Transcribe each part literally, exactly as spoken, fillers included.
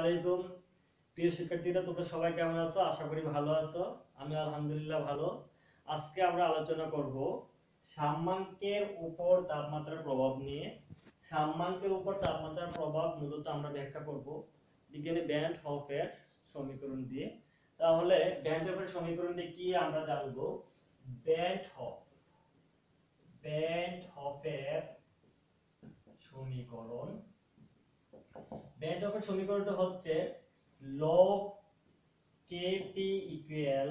আলাইকুম প্রিয় শিক্ষার্থীরা, তোমরা সবাই কেমন আছো? আশা করি ভালো আছো। আমি আলহামদুলিল্লাহ ভালো। আজকে আমরা আলোচনা করব সাম্যাঙ্কের উপর তাপমাত্রার প্রভাব নিয়ে। সাম্যাঙ্কের উপর তাপমাত্রার প্রভাব মূলত আমরা ব্যাখ্যা করব বিজ্ঞানী ব্যান্ড হফের সমীকরণ দিয়ে। তাহলে ব্যান্ড হফের সমীকরণ দিয়ে কি আমরা জানব? ব্যান্ড হফ ব্যান্ড হফের সমীকরণ ব্যান্ড হফের সমীকরণটা হচ্ছে log kp equal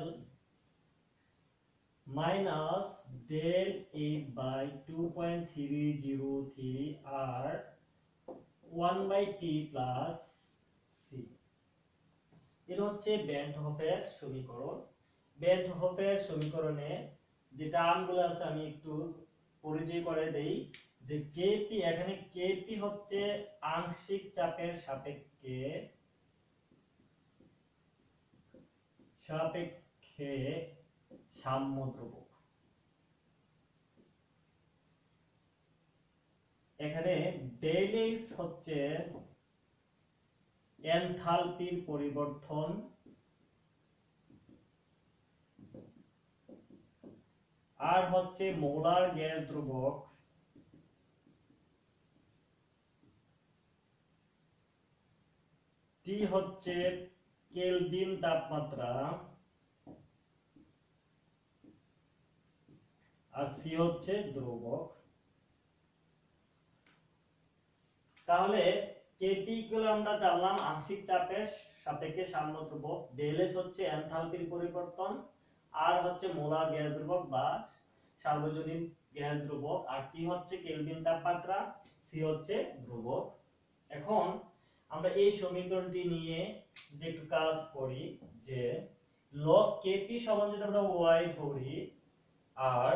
minus del h by two point three zero three r one by t plus c। এটা হচ্ছে ব্যান্ড হফের সমীকরণ। ব্যান্ড হফের সমীকরণে যে টার্মগুলো আছে আমি একটু পরিচয় করে দেই। যে kp, এখানে kp হচ্ছে আংশিক চাপের সাপেক্ষে সাপেক্ষে সাম্য ধ্রুবক। এখানে ডেল এইচ হচ্ছে এনথালপির পরিবর্তন, আর হচ্ছে মোলার গ্যাস ধ্রুবক, টি হচ্ছে কেলভিন তাপমাত্রা, আর সি হচ্ছে ধ্রুবক। তাহলে কেপি গুলো আমরা জানলাম আংশিক চাপের সাপেক্ষে সাম্য ধ্রুবক, ডেল এস হচ্ছে এনথালপির পরিবর্তন, আর হচ্ছে মোলার গ্যাস ধ্রুবক বা সার্বজনীন গ্যাস ধ্রুবক, আর টি হচ্ছে কেলভিন তাপমাত্রা, সি হচ্ছে ধ্রুবক। এখন আমরা এই সমীকরণটি নিয়ে একটু কাজ করি যে log kp সমান যদি আমরা y ধরি আর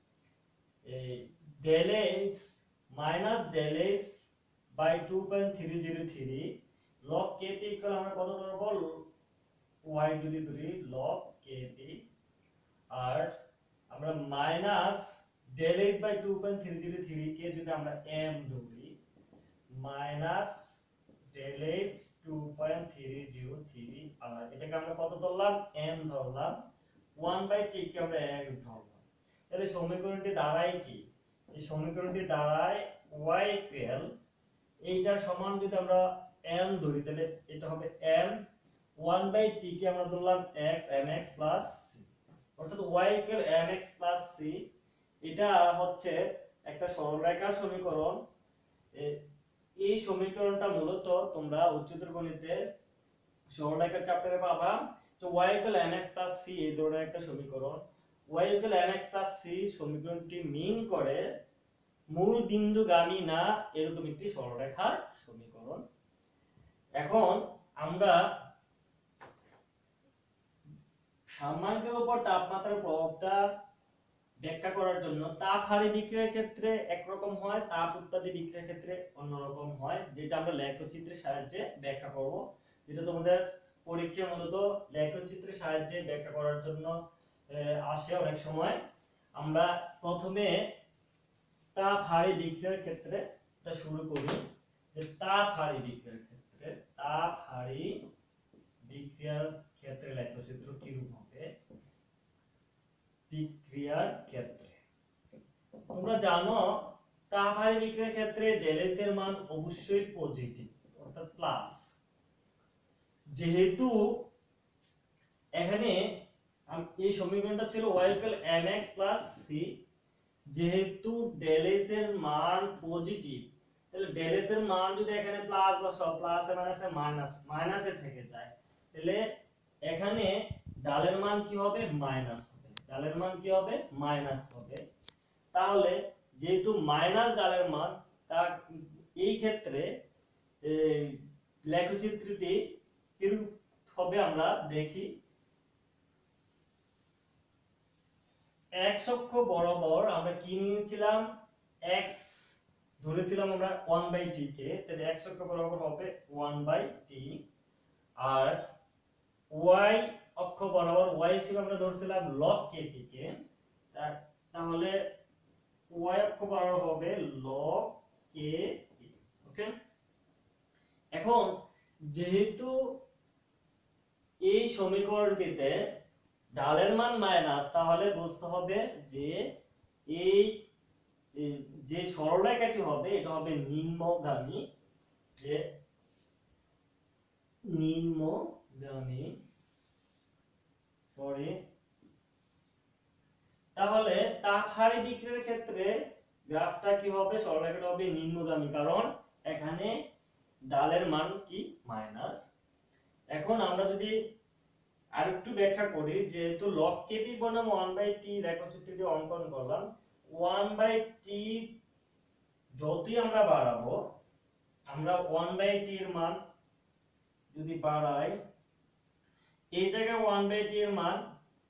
del h minus del h by two point three zero three log kp equal আমরা কত ধরব? y যদি ধরি log kp, আর আমরা minus del h by two point three zero three কে যদি আমরা m ধরি minus del h two point three zero three, আর এটাকে আমরা কত ধরলাম? m ধরলাম, one by t কে আমরা x ধরলাম। তাহলে সমীকরণটি দাঁড়ায় কি? এই সমীকরণটি দাঁড়ায় y equal এইটার সমান যদি আমরা m ধরি তাহলে এটা হবে m, one by t কে আমরা ধরলাম x, mx plus c, অর্থাৎ y equal mx plus c। এটা হচ্ছে একটা সরলরেখার সমীকরণ। এই সমীকরণটা মূলত তোমরা উচ্চতর গণিতে সরলরেখার চ্যাপ্টারে পাবা। তো y equal mx plus c এই ধরনের একটা সমীকরণ। y equal mx plus c সমীকরণটি মিন করে মূল বিন্দুগামী না এরকম একটি সরলরেখার সমীকরণ। এখন আমরা সাম্যাঙ্কের উপর তাপমাত্রার প্রভাবটা ব্যাখ্যা করার জন্য তাপ হারি বিক্রিয়ার ক্ষেত্রে একরকম হয়, তাপ উৎপাদী বিক্রিয়ার ক্ষেত্রে অন্যরকম হয়, যেটা আমরা লেখচিত্রের সাহায্যে ব্যাখ্যা করব। যেটা তোমাদের পরীক্ষায় মূলত লেখচিত্রের সাহায্যে ব্যাখ্যা করার জন্য আসে অনেক সময়। আমরা প্রথমে তাপ হারি বিক্রিয়ার ক্ষেত্রে এটা শুরু করি। যে তাপ হারি বিক্রিয়ার ক্ষেত্রে তাপ হারি বিক্রিয়ার ক্ষেত্রে লেখচিত্র কিরূপ হবে? বিক্রিয়ার ক্ষেত্রে তোমরা জানো তাপ হারি বিক্রিয়ার ক্ষেত্রে del h এর মান অবশ্যই পজিটিভ অর্থাৎ প্লাস। যেহেতু এখানে এই সমীকরণটা ছিল y equal mx plus c, যেহেতু del h এর মান পজিটিভ তাহলে del h এর মান যদি এখানে প্লাস বা সব প্লাসে মাইনাসে মাইনাস মাইনাসে থেকে যায় তাহলে এখানে ডালের মান কি হবে? মাইনাস হবে। ডালের মান কি হবে? মাইনাস হবে। তাহলে যেহেতু মাইনাস ডালের মান, তা এই ক্ষেত্রে এই লেখচিত্রটি কিরূপ হবে আমরা দেখি। x অক্ষ বরাবর আমরা কি নিয়েছিলাম? x ধরেছিলাম আমরা one by t কে, তাহলে x অক্ষ বরাবর হবে one by t, R y অক্ষ বরাবর y হিসেবে আমরা ধরেছিলাম log kp কে, তাহলে y অক্ষ বরাবর হবে log kp। ওকে, এখন যেহেতু এই সমীকরণটিতে ঢালের মান মাইনাস, তাহলে বুঝতে হবে যে এই যে সরলরেখাটি হবে এটা হবে নিম্নগামী, যে নিম্নগামী সরি তাহলে তাপহারী বিক্রিয়ার ক্ষেত্রে গ্রাফটা কি হবে, সরলরেখাটা হবে নিম্নগামী, কারণ এখানে ঢালের মান কি মাইনাস। এখন আমরা যদি আরেকটু ব্যাখ্যা করি, যেহেতু লগ কেপি বনাম ওয়ান বাই টি রেখাচিত্রটি অঙ্কন করলাম, ওয়ান বাই টি যতই আমরা বাড়াবো, আমরা ওয়ান বাই টি এর মান যদি বাড়াই, এই জায়গায় ওয়ান বাই টি এর মান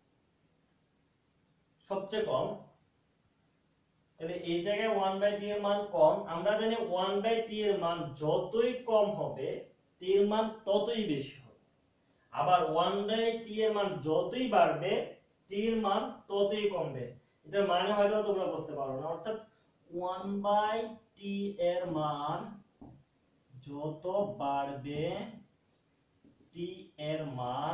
সবচেয়ে কম, তাহলে এই জায়গায় ওয়ান বাই টি এর মান কম। আমরা জানি ওয়ান বাই টি এর মান যতই কম হবে টি এর মান ততই বেশি হবে, আবার ওয়ান বাই টি এর মান যতই বাড়বে টি এর মান ততই কমবে। এটার মানে হয়তো তোমরা বুঝতে পারো না, অর্থাৎ ওয়ান বাই টি এর মান যত বাড়বে টি এর মান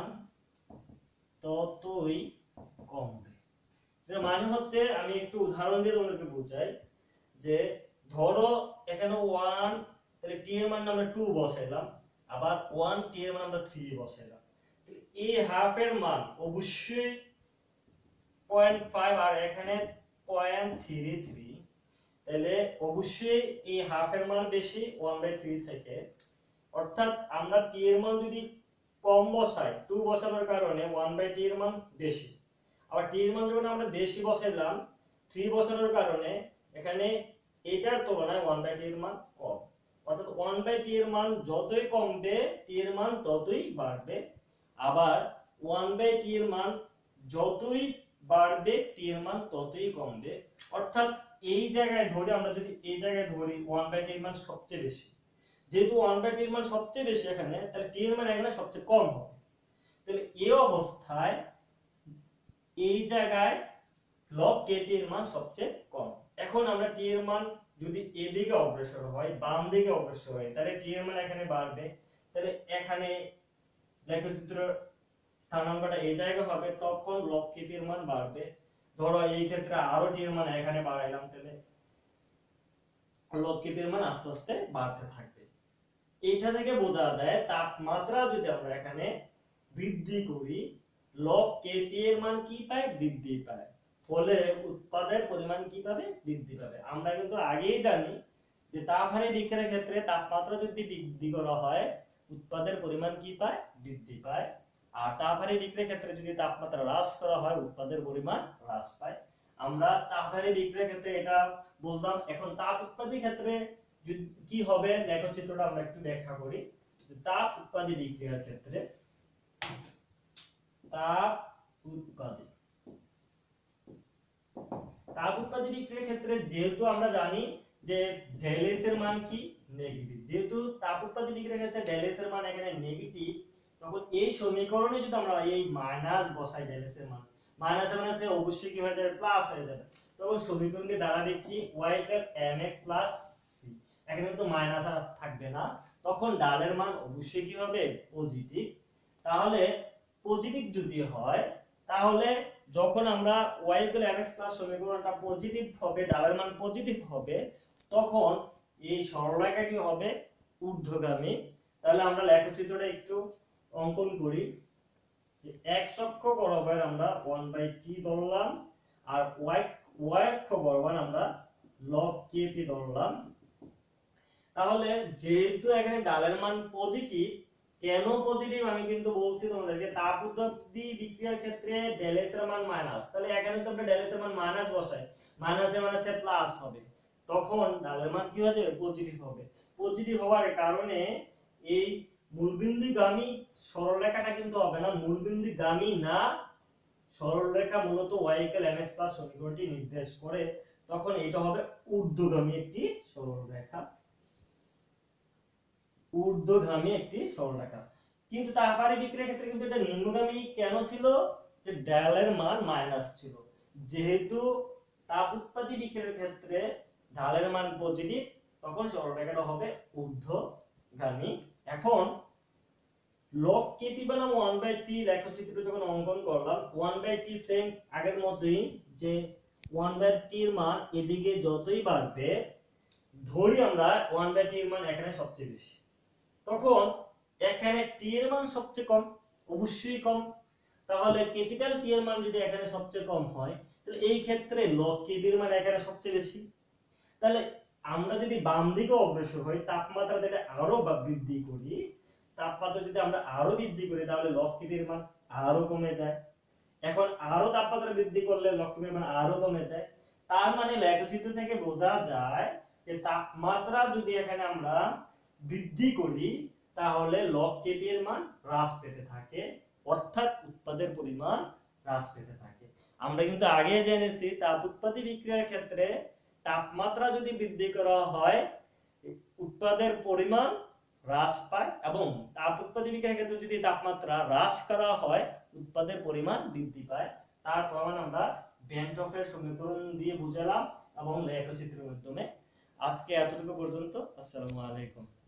ততই কমবে। এর মানে হচ্ছে, আমি একটু উদাহরণ দিয়ে তোমাদেরকে বোঝাই, যে ধরো এখানে ওয়ান, তাহলে টি এর মান আমরা টু বসাইলাম, আবার ওয়ান টি এর মান আমরা থ্রি বসাইলাম, এই হাফ এর মান অবশ্যই পয়েন্ট ফাইভ আর এখানে পয়েন্ট থ্রি থ্রি, তাহলে অবশ্যই এই হাফ এর মান বেশি ওয়ান বাই থ্রি থেকে। অর্থাৎ আমরা টি এর মান যদি কম বসাই, টু বসানোর কারণে ওয়ান বাই টি এর মান বেশি, আবার টি এর মান যখন আমরা বেশি বসাইলাম থ্রি বসানোর কারণে এখানে এটার তুলনায় ওয়ান বাই টি এর মান কম। অর্থাৎ ওয়ান বাই টি এর মান যতই কমবে টি এর মান ততই বাড়বে, আবার ওয়ান বাই টি এর মান যতই বাড়বে টি এর মান ততই কমবে। অর্থাৎ এই জায়গায় ধরে আমরা যদি এই জায়গায় ধরি ওয়ান বাই টি এর মান সবচেয়ে বেশি, যেহেতু ওয়ান বাই টি এর মান সবচেয়ে বেশি এখানে, তাহলে টি এর মান এখানে সবচেয়ে কম হবে। তাহলে এই অবস্থায় এই জায়গায় লগ কেপি এর মান সবচেয়ে কম। এখন আমরা টি এর মান যদি এদিকে অগ্রসর হয়, বাম দিকে অগ্রসর হয়, তাহলে টি এর মান এখানে বাড়বে, তাহলে এখানে লেখচিত্র স্থানাঙ্কটা এই জায়গায় হবে, তখন লগ কেপি এর মান বাড়বে। ধরো এই ক্ষেত্রে আরো টি এর মান এখানে বাড়াইলাম, তাহলে লগ কেপি এর মান আস্তে আস্তে বাড়তে থাকবে। এইটা থেকে বোঝা যায় তাপমাত্রা যদি আমরা এখানে বৃদ্ধি করি, লগ কেপি এর মান কি পায়, বৃদ্ধি পায়, ফলে উৎপাদের পরিমাণ কি পাবে, বৃদ্ধি পাবে। আমরা কিন্তু আগেই জানি যে তাপহারী বিক্রিয়ার ক্ষেত্রে তাপমাত্রা যদি বৃদ্ধি করা হয় উৎপাদের পরিমাণ কি পায়, বৃদ্ধি পায়, আর তাপহারী বিক্রিয়ার ক্ষেত্রে যদি তাপমাত্রা হ্রাস করা হয় উৎপাদের পরিমাণ হ্রাস পায়। আমরা তাপহারী বিক্রিয়ার ক্ষেত্রে এটা বুঝলাম। এখন তাপ উৎপাদনের ক্ষেত্রে কি হবে লেখচিত্রটা আমরা একটু ব্যাখ্যা করি। তাপ উৎপাদী বিক্রিয়ার ক্ষেত্রে তাপ উৎপাদী তাপ উৎপাদী বিক্রিয়ার ক্ষেত্রে যেহেতু আমরা জানি যে ডেল এর মান কি, নেগেটিভ, যেহেতু তাপ উৎপাদী বিক্রিয়ার ক্ষেত্রে ডেল এর মান এখানে নেগেটিভ, তখন এই সমীকরণে যদি আমরা এই মাইনাস বসাই ডেল এর মান, মাইনাস এর মাইনাসে অবশ্যই কি হয়ে যাবে, প্লাস হয়ে যাবে, তখন সমীকরণটি দাঁড়াবে কি y mx c। এখানে তো মাইনাস থাকবে না, তখন ডালের মান অবশ্যই কি হবে, পজিটিভ। তাহলে পজিটিভ যদি হয়, তাহলে যখন আমরা y mx সমীকরণটা পজিটিভ হবে, ডালের মান পজিটিভ হবে, তখন এই সরলরেখা কি হবে, ঊর্ধ্বগামী। তাহলে আমরা লেখচিত্রটা একটু অঙ্কন করি। যে x অক্ষ বরাবর আমরা ওয়ান বাই টি ধরলাম, আর y y অক্ষ বরাবর আমরা log kp ধরলাম। তাহলে যেহেতু এখানে ডালের মান পজিটিভ, কেন পজিটিভ আমি কিন্তু বলছি তোমাদেরকে, তাপ উৎপাদী বিক্রিয়ার ক্ষেত্রে ডেল এস এর মান মাইনাস, তাহলে এখানে তো আমরা ডেল এস এর মান মাইনাস বসাই, মাইনাসে মাইনাসে প্লাস হবে, তখন ডালের মান কি হয়ে যাবে, পজিটিভ হবে। পজিটিভ হওয়ার কারণে এই মূলবিন্দুগামী সরলরেখাটা কিন্তু হবে না, মূলবিন্দুগামী না সরলরেখা মূলত y mx সমীকরণটি নির্দেশ করে, তখন এটা হবে ঊর্ধ্বগামী একটি সরলরেখা, ঊর্ধ্বগামী একটি সরলরেখা। কিন্তু তাপহারী বিক্রিয়ার ক্ষেত্রে কিন্তু এটা নিম্নগামী কেন ছিল, যে ডেল এর মান মাইনাস ছিল। যেহেতু তাপ উৎপাদী বিক্রিয়ার ক্ষেত্রে ঢালের মান পজিটিভ, তখন সরলরেখাটা হবে ঊর্ধ্বগামী। এখন লগ কেপি বনাম ওয়ান বাই টি লেখচিত্র যখন অঙ্কন করলাম ওয়ান বাই টি সেম আগের মতোই, যে ওয়ান বাই টি এর মান এদিকে যতই বাড়বে ধরি আমরা ওয়ান বাই টি এর মান এখানে সবচেয়ে বেশি, তখন এখানে টি এর মান সবচেয়ে কম, অবশ্যই কম। তাহলে ক্যাপিটাল টি এর মান যদি এখানে সবচেয়ে কম হয় তাহলে এই ক্ষেত্রে লগ কেপি এর মান এখানে সবচেয়ে বেশি। তাহলে আমরা যদি বাম দিকে অগ্রসর হই, তাপমাত্রা যদি আরো বৃদ্ধি করি, তাপমাত্রা যদি আমরা আরো বৃদ্ধি করি তাহলে লগ কেপি এর মান আরো কমে যায়। এখন আরো তাপমাত্রা বৃদ্ধি করলে লগ কেপি এর মান আরো কমে যায়। তার মানে লেখচিত্র থেকে বোঝা যায় যে তাপমাত্রা যদি এখানে আমরা বৃদ্ধি করি তাহলে লগ কেপি এর মান হ্রাস পেতে থাকে, অর্থাৎ উৎপাদের পরিমাণ হ্রাস পেতে থাকে। আমরা কিন্তু আগে জেনেছি তাপ উৎপাদী বিক্রিয়ার ক্ষেত্রে তাপমাত্রা যদি বৃদ্ধি করা হয় উৎপাদের পরিমাণ হ্রাস পায়, এবং তাপ উৎপাদী বিক্রিয়ার ক্ষেত্রে যদি তাপমাত্রা হ্রাস করা হয় উৎপাদের পরিমাণ বৃদ্ধি পায়। তার প্রমাণ আমরা ভ্যান টফের সমীকরণ দিয়ে বুঝালাম এবং লেখচিত্রের মাধ্যমে। আজকে এতটুকু পর্যন্ত। আসসালামু আলাইকুম।